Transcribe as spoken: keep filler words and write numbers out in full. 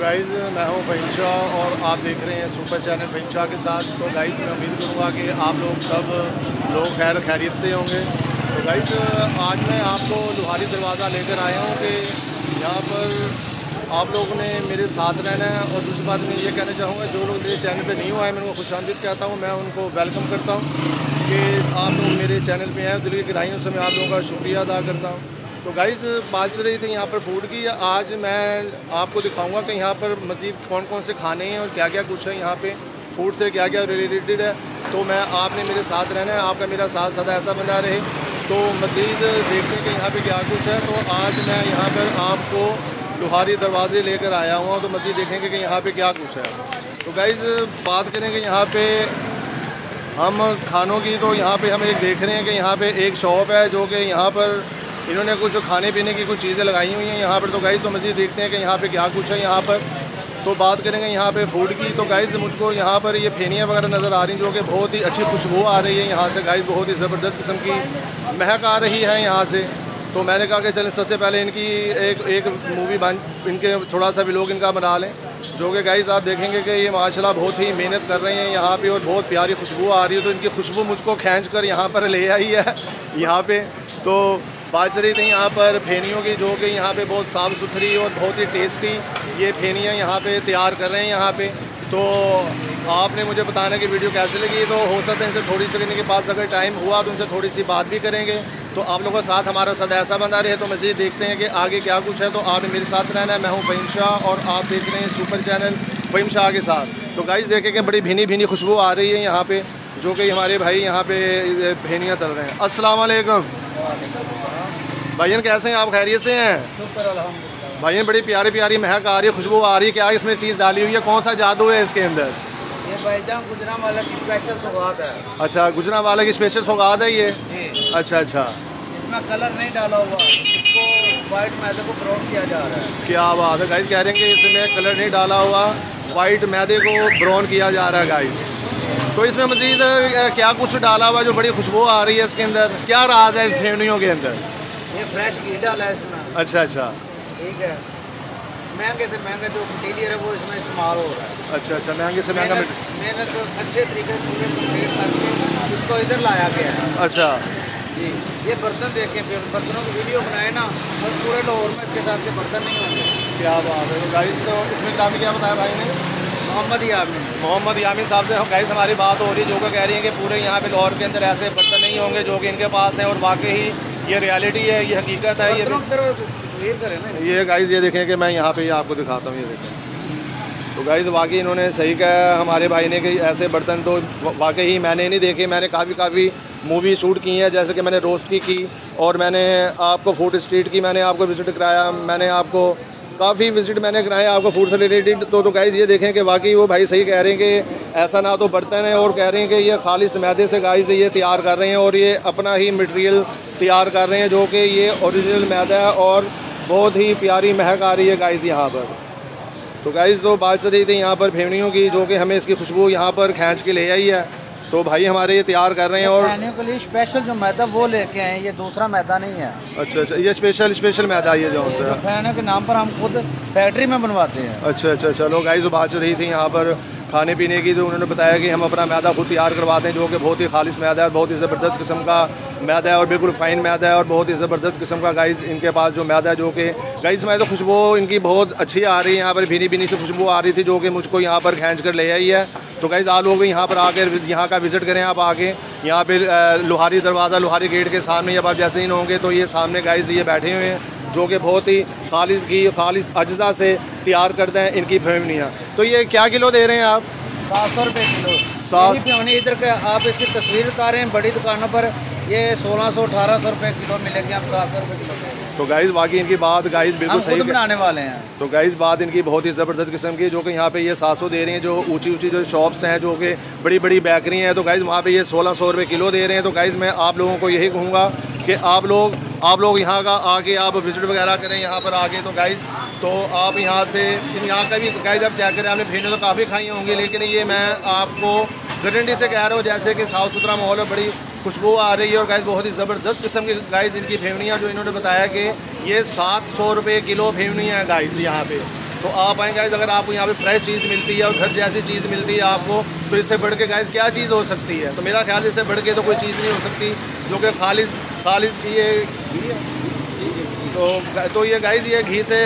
Guys मैं हूं फ़हीम शाह और आप देख रहे हैं सुपर चैनल फ़हीम शाह के साथ। तो गाइज़ मैं उम्मीद करूंगा कि आप लोग सब लोग खैर खैरियत से होंगे। तो गाइज़ आज मैं आपको लुहारी दरवाज़ा लेकर आया हूं कि यहाँ पर आप लोगों ने मेरे साथ रहना है। और दूसरी बात मैं ये कहना चाहूँगा, जो लोग मेरे चैनल पर नहीं हुआ है मैं उनको खुशामदीद कहता हूँ, मैं उनको वेलकम करता हूँ कि आप लोग मेरे चैनल पर आए। दिल की गहराइयों से मैं आप लोगों का शुक्रिया अदा करता हूँ। तो गाइज़ बात चल रही थी यहाँ पर फूड की। आज मैं आपको दिखाऊंगा कि यहाँ पर मज़ीद कौन कौन से खाने हैं और क्या क्या कुछ है यहाँ पे, फूड से क्या क्या रिलेटेड है। तो मैं आपने मेरे साथ रहना है, आपका मेरा साथ सदा ऐसा बना रहे। तो मज़ीद देखते हैं कि यहाँ पे क्या कुछ है। तो आज मैं यहाँ पर आपको लुहारी दरवाज़े लेकर आया हूँ, तो मज़ीद देखेंगे कि यहाँ पर क्या कुछ है। तो गाइज़ बात करेंगे यहाँ पर हम खानों की। तो यहाँ पर हम एक देख रहे हैं कि यहाँ पर एक शॉप है जो कि यहाँ पर इन्होंने कुछ खाने पीने की कुछ चीज़ें लगाई हुई हैं यहाँ पर। तो गाइज़ तो मज़ीद देखते हैं कि यहाँ पे क्या कुछ है यहाँ पर। तो बात करेंगे यहाँ पे फूड की। तो गाइज़ मुझको यहाँ पर ये फेनियाँ वगैरह नज़र आ रही हैं जो कि बहुत ही अच्छी खुशबू आ रही है यहाँ से। गाइज़ बहुत ही ज़बरदस्त किस्म की महक आ रही है यहाँ से। तो मैंने कहा कि चलें सबसे पहले इनकी एक एक मूवी बन इनके थोड़ा सा व्लॉग इनका बना लें, जो कि गाइज़ आप देखेंगे कि ये माशाल्लाह बहुत ही मेहनत कर रहे हैं यहाँ पे और बहुत प्यारी खुशबू आ रही है। तो इनकी खुशबू मुझको खींच कर यहाँ पर ले आई है यहाँ पे। तो बात चल रही थी यहाँ पर फेनियों की, जो कि यहाँ पे बहुत साफ़ सुथरी और बहुत ही टेस्टी ये फेनियाँ यहाँ पे तैयार कर रहे हैं यहाँ पे। तो आपने मुझे बताना कि वीडियो कैसे लगी। तो हो सकता है इनसे थोड़ी सी के पास अगर टाइम हुआ तो उनसे थोड़ी सी बात भी करेंगे। तो आप लोगों का साथ हमारा सदा ऐसा बना रहे। तो मज़ीद देखते हैं कि आगे क्या कुछ है। तो आपने मेरे साथ रहना है। मैं हूँ फ़हीम शाह और आप देख रहे हैं सुपर चैनल फ़हीम शाह के साथ। तो गाइज़ देखें कि बड़ी भीनी भीनी खुशबू आ रही है यहाँ पर, जो कि हमारे भाई यहाँ पर फेनियाँ तल रहे हैं। अस्सलाम वालेकुम भाईयन, कैसे हैं आप? खैरियत से हैं? शुक्र अल्हम्दुलिल्लाह। भाईयन बड़ी प्यारी प्यारी महक आ रही है, खुशबू आ रही है। क्या इसमें चीज़ डाली हुई है? कौन सा जादू है इसके अंदर? ये भाईजान गुजरांवाला की स्पेशल सौगात है। अच्छा, गुजरांवाला की स्पेशल सौगात है ये जी। अच्छा अच्छा। इसमें कलर नहीं डाला हुआ, इसको वाइट मैदे को ब्राउन किया जा रहा है। क्या बात है गाइस, कह रहे हैं कि इसमें कलर नहीं डाला हुआ, वाइट मैदे को ब्राउन किया जा रहा है गाइस। तो इसमें मज़ीद क्या कुछ डाला हुआ जो बड़ी खुशबू आ रही है इसके अंदर? क्या राज है इस फेनियों के अंदर? ये फ्रेश घी डाला है इसमें। अच्छा अच्छा, ठीक है। महंगे से महंगा जो मटीरियल है वो इसमें इस्तेमाल हो रहा है। अच्छा अच्छा, महंगे से महंगा मेहनत अच्छे तरीके से पूरे कंप्लीट करके इसको इधर लाया गया है। अच्छा जी। ये बर्तन देखें, फिर बर्तनों की वीडियो बनाए ना तो पूरे लाहौर में इसके साथ के बर्तन नहीं होंगे। क्या बात है गाइस। तो इसमें नाम क्या बताया भाई ने? मोहम्मद यामीन। मोहम्मद यामीन साहब से गाइस हमारी बात हो रही है, जो कि कह रही है कि पूरे यहाँ पे लाहौर के अंदर ऐसे बर्तन नहीं होंगे जो कि इनके पास हैं। और वाकई ये रियलिटी है, ये हकीकत है। ये ये गाइस ये देखें कि मैं यहाँ पे ये आपको दिखाता हूँ, ये देखें। तो गाइस वाकई इन्होंने सही कहा हमारे भाई ने कि ऐसे बर्तन तो वाकई ही मैंने नहीं देखे। मैंने काफ़ी काफ़ी मूवी शूट की हैं, जैसे कि मैंने रोस्ट की की और मैंने आपको फूड स्ट्रीट की मैंने आपको विज़िट कराया, मैंने आपको काफ़ी विज़िट मैंने कराया आपको फूड से रिलेटेड। तो तो गाइस ये देखें कि वाकई वो भाई सही कह रहे हैं कि ऐसा ना तो बर्तन है, और कह रहे हैं कि ये खालिश मैदे से गाइस ये तैयार कर रहे हैं और ये अपना ही मटेरियल तैयार कर रहे हैं, जो कि ये ओरिजिनल मैदा है और बहुत ही प्यारी महक आ रही है गाइस यहाँ पर। तो गाइस तो बात चल रही थी यहाँ पर फेनियों की, जो कि हमें इसकी खुशबू यहाँ पर खींच के ले आई है। तो भाई हमारे ये तैयार कर रहे हैं और फेनियों के लिए स्पेशल जो मैदा वो लेके आए, ये दूसरा मैदा नहीं है। अच्छा अच्छा, ये स्पेशल स्पेशल मैदा ये जो है फेनियों के नाम पर हम खुद फैक्ट्री में बनवाते हैं। अच्छा अच्छा, चलो गाइस तो बात चल रही थी यहाँ पर खाने पीने की। जो उन्होंने बताया कि हम अपना मैदा खुद तैयार करवाते हैं, जो कि बहुत ही खालिश मैदा है और बहुत ही ज़बरदस्त किस्म का मैदा है और बिल्कुल फ़ाइन मैदा है और बहुत ही ज़बरदस्त किस्म का गाइस इनके पास जो मैदा है, जो कि गाइस मैं तो खुशबू इनकी बहुत अच्छी आ रही है। यहाँ पर भीनी भीनी से खुशबू आ रही थी, जो कि मुझको यहाँ पर खींच कर ले आई है। तो गाइस आप लोग भी यहाँ पर आकर यहाँ का विज़िट करें। आप आके यहाँ पर लुहारी दरवाज़ा लुहारी गेट के सामने जब आप जैसे ही होंगे तो ये सामने गाइस ये बैठे हुए हैं, जो कि बहुत ही खालिश घी खालिश अज्जा से तैयार करते हैं इनकी फेनियाँ। तो ये क्या किलो दे रहे हैं आप? सात सौ रुपये किलो। सात इधर के आप इसकी तस्वीर उतारें हैं बड़ी दुकानों पर ये सोलह सौ अठारह सौ रुपये किलो मिलेगी, हम सात सौ रुपये किलो। तो गाइस बाकी इनकी बात गाइस बिल्कुल सही बनाने वाले हैं। तो गाइस बात इनकी बहुत ही ज़बरदस्त किस्म की, जो कि यहाँ पे ये सात सौ दे रहे हैं। जो ऊंची ऊंची जो शॉप्स हैं, जो कि बड़ी बड़ी बेकरी हैं, तो गाइस वहाँ पे ये सोलह सौ रुपये किलो दे रहे हैं। तो गाइस मैं आप लोगों को यही कहूँगा कि आप लोग आप लोग यहाँ का आके आप विजिट वगैरह करें यहाँ पर आके। तो गाइस तो आप यहाँ से यहाँ का भी गाइस आप चेक करें। आपने फेनियाँ तो काफ़ी खाई होंगी, लेकिन ये मैं आपको गारंटी से कह रहा हूँ जैसे कि साफ़ सुथरा माहौल है, बड़ी खुशबू आ रही है। और गाइस बहुत ही ज़बरदस्त किस्म की गाइस इनकी फेवनियाँ, जो इन्होंने बताया कि ये सात सौ रुपये किलो फेवनियाँ हैं गाइस यहाँ पे। तो आप आएँ गाइस, अगर आपको यहाँ पे फ्रेश चीज़ मिलती है और घर जैसी चीज़ मिलती है आपको, तो इससे बढ़ के गाइस क्या चीज़ हो सकती है। तो मेरा ख्याल इससे बढ़ के तो कोई चीज़ नहीं हो सकती जो कि खालिस खालिस ये तो तो ये गाइस ये घी से